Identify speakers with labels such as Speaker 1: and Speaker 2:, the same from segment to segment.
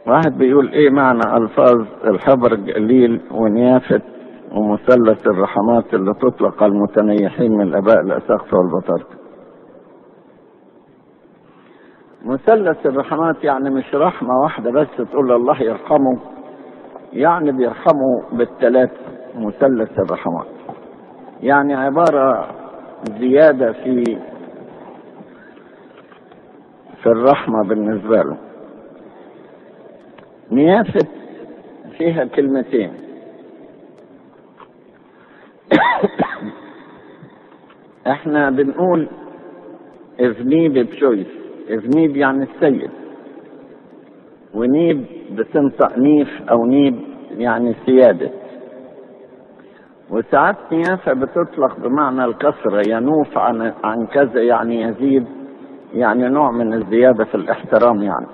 Speaker 1: واحد بيقول ايه معنى الفاظ الحبر الجليل ونيافة ومثلث الرحمات اللي تطلق على المتنيحين من الاباء الاساقفة والبطاركة؟ مثلث الرحمات يعني مش رحمة واحدة بس تقول الله يرحمه، يعني بيرحمه بالثلاث. مثلث الرحمات يعني عبارة زيادة في الرحمة بالنسبة له. نيافة فيها كلمتين احنا بنقول اذنيب بشويس. اذنيب يعني السيد، ونيب بتنطق نيف او نيب يعني سيادة. وساعات نيافة بتطلق بمعنى الكثرة، ينوف عن كذا يعني يزيد، يعني نوع من الزيادة في الاحترام يعني.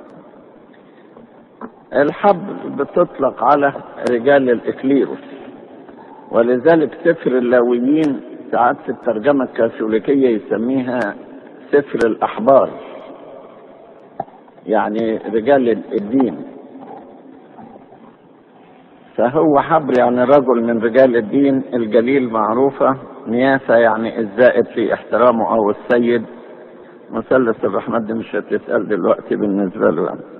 Speaker 1: الحبر بتطلق على رجال الإكليروس، ولذلك سفر اللاويين ساعات في الترجمة الكاثوليكية يسميها سفر الأحبار، يعني رجال الدين. فهو حبر يعني رجل من رجال الدين. الجليل معروفة. نيافة يعني الزائد في احترامه أو السيد. مثلث الرحمة دي مش هتتقال دلوقتي بالنسبة له يعني.